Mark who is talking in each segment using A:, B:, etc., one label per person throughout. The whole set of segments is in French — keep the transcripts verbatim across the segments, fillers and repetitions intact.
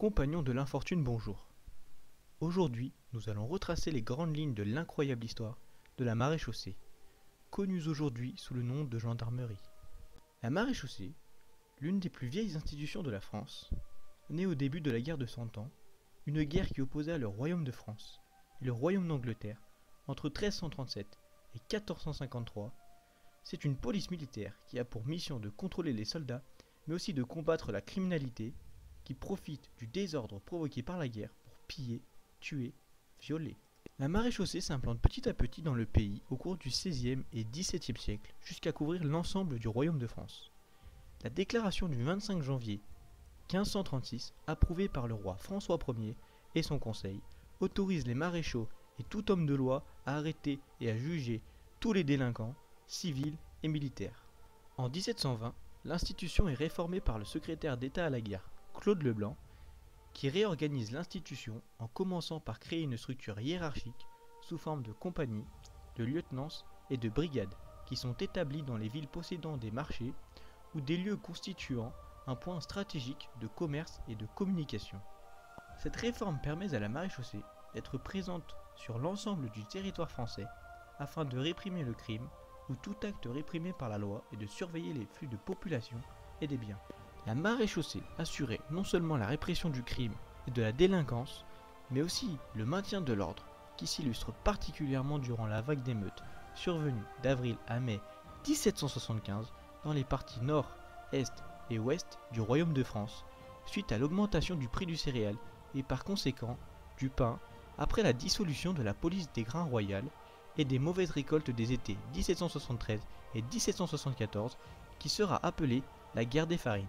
A: Compagnons de l'infortune, bonjour. Aujourd'hui, nous allons retracer les grandes lignes de l'incroyable histoire de la maréchaussée, connue aujourd'hui sous le nom de gendarmerie. La maréchaussée, l'une des plus vieilles institutions de la France, née au début de la guerre de Cent Ans, une guerre qui opposa le royaume de France et le royaume d'Angleterre entre treize cent trente-sept et quatorze cent cinquante-trois. C'est une police militaire qui a pour mission de contrôler les soldats, mais aussi de combattre la criminalité qui profite du désordre provoqué par la guerre pour piller, tuer, violer. La maréchaussée s'implante petit à petit dans le pays au cours du seizième et dix-septième siècle jusqu'à couvrir l'ensemble du royaume de France. La déclaration du vingt-cinq janvier quinze cent trente-six, approuvée par le roi François Ier et son conseil, autorise les maréchaux et tout homme de loi à arrêter et à juger tous les délinquants, civils et militaires. En dix-sept cent vingt, l'institution est réformée par le secrétaire d'État à la guerre, Claude Leblanc, qui réorganise l'institution en commençant par créer une structure hiérarchique sous forme de compagnies, de lieutenants et de brigades qui sont établies dans les villes possédant des marchés ou des lieux constituant un point stratégique de commerce et de communication. Cette réforme permet à la maréchaussée d'être présente sur l'ensemble du territoire français afin de réprimer le crime ou tout acte réprimé par la loi et de surveiller les flux de population et des biens. La maréchaussée assurait non seulement la répression du crime et de la délinquance, mais aussi le maintien de l'ordre, qui s'illustre particulièrement durant la vague d'émeutes survenue d'avril à mai dix-sept cent soixante-quinze dans les parties nord, est et ouest du royaume de France, suite à l'augmentation du prix du céréal et par conséquent du pain après la dissolution de la police des grains royales et des mauvaises récoltes des étés dix-sept cent soixante-treize et dix-sept cent soixante-quatorze qui sera appelée la guerre des farines.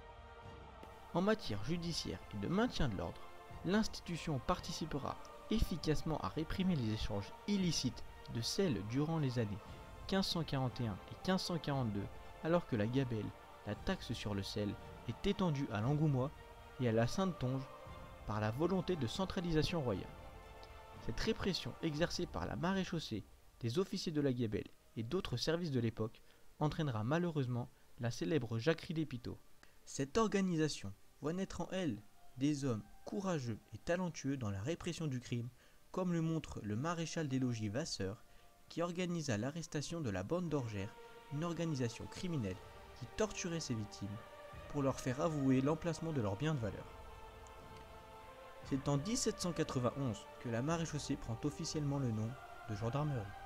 A: En matière judiciaire et de maintien de l'ordre, l'institution participera efficacement à réprimer les échanges illicites de sel durant les années quinze cent quarante et un et quinze cent quarante-deux, alors que la gabelle, la taxe sur le sel, est étendue à l'Angoumois et à la Saintonge par la volonté de centralisation royale. Cette répression exercée par la maréchaussée, des officiers de la gabelle et d'autres services de l'époque entraînera malheureusement la célèbre jacquerie des Pitot. Cette organisation voit naître en elle des hommes courageux et talentueux dans la répression du crime, comme le montre le maréchal des logis Vasseur, qui organisa l'arrestation de la bande d'Orgères, une organisation criminelle qui torturait ses victimes pour leur faire avouer l'emplacement de leurs biens de valeur. C'est en dix-sept cent quatre-vingt-onze que la maréchaussée prend officiellement le nom de gendarmerie.